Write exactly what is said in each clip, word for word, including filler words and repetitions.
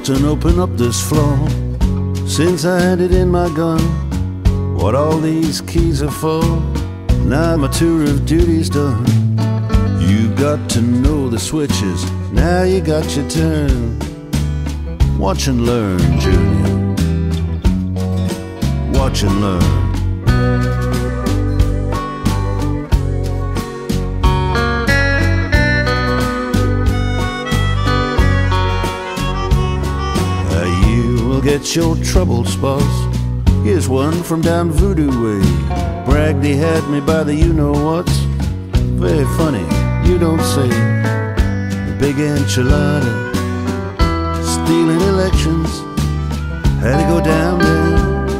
busting open up this floor. Since I had it in my gun, what all these keys are for. Now my tour of duty's done. You got to know the switches, now you got your turn. Watch and learn, Junior. Watch and learn. Get your troubles, boss. Here's one from down Voodoo way. Bragged he had me by the you-know-whats. Very funny, you don't say. The big enchilada, stealing elections, had to go down there.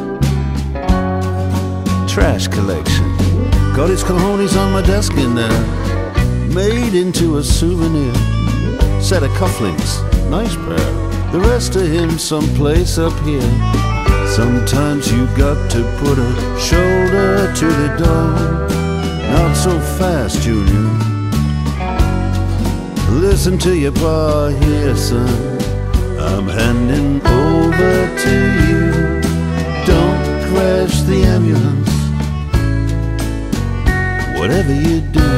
Trash collection, got his cojones on my desk in there. Made into a souvenir. Set of cufflinks, nice pair. The rest of him someplace up here. Sometimes you got to put a shoulder to the door. Not so fast, Junior. Listen to your pa here, son. I'm handing over to you. Don't crash the ambulance, whatever you do.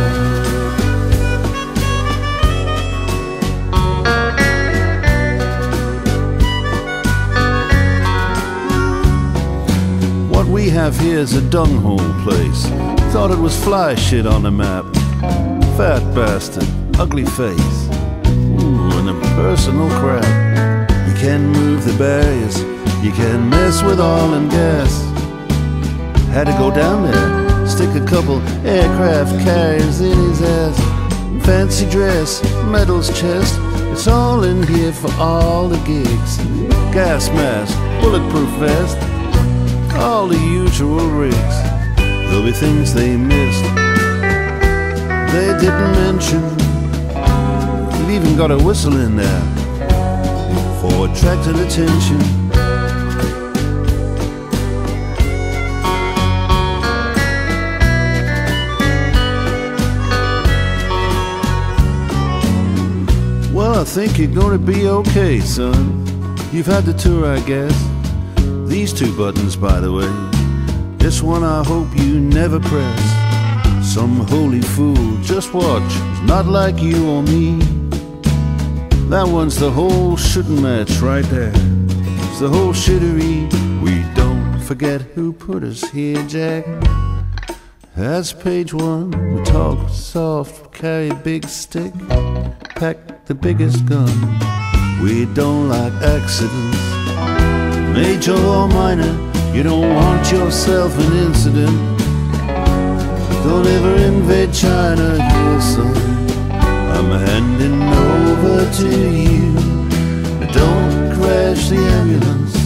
We have here's a dunghole place. Thought it was fly shit on the map. Fat bastard, ugly face, ooh, and impersonal crap. You can move the barriers, you can mess with oil and gas. Had to go down there, stick a couple aircraft carriers in his ass. Fancy dress, medals chest, it's all in here for all the gigs. Gas mask, bulletproof vest, all the usual rigs. There'll be things they missed, they didn't mention. You've even got a whistle in there for attracting attention. Well, I think you're gonna be okay, son. You've had the tour, I guess. These two buttons, by the way, this one I hope you never press. Some holy fool, just watch, not like you or me. That one's the whole shooting match right there. It's the whole shittery. We don't forget who put us here, Jack. That's page one. We talk soft, carry a big stick, pack the biggest gun. We don't like accidents, major or minor. You don't want yourself an incident. Don't ever invade China here, son. I'm handing over to you. Don't crash the ambulance,